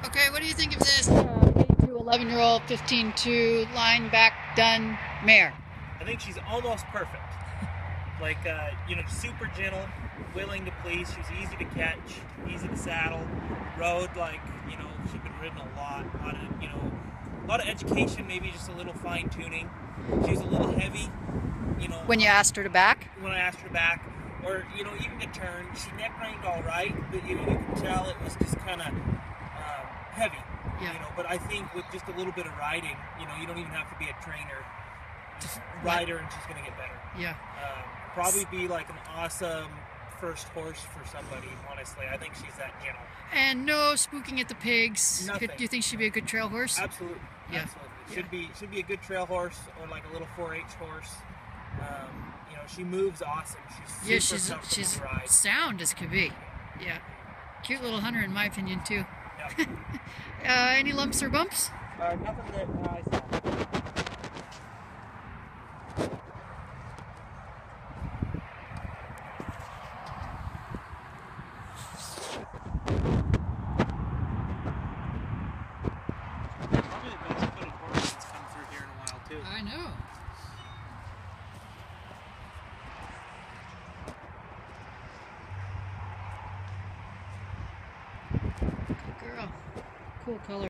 Okay, what do you think of this 8 to 11-year-old 15-2 line back done mare? I think she's almost perfect. Like, super gentle, willing to please. She's easy to catch, easy to saddle. Rode, she's been ridden a lot of education, maybe just a little fine tuning. She was a little heavy, When you asked her to back? When I asked her back, or even to turn, she neck reined all right, but you can tell it was just kind of heavy. Yeah. But I think with just a little bit of riding, you don't even have to be a trainer. Just ride her and she's gonna get better. Yeah. Probably be like an awesome first horse for somebody, honestly. I think she's that gentle. And no spooking at the pigs. Nothing. Do you think she'd be a good trail horse? Absolutely. Yeah. Absolutely. Should be a good trail horse or like a little 4-H horse. She moves awesome. She's super comfortable she's to ride. sound as could be. Yeah. Cute little hunter in my opinion too. Yep. Any lumps or bumps? Nothing that I saw. Probably the best footed horse that's come through here in a while too. I know. Good girl. Cool color.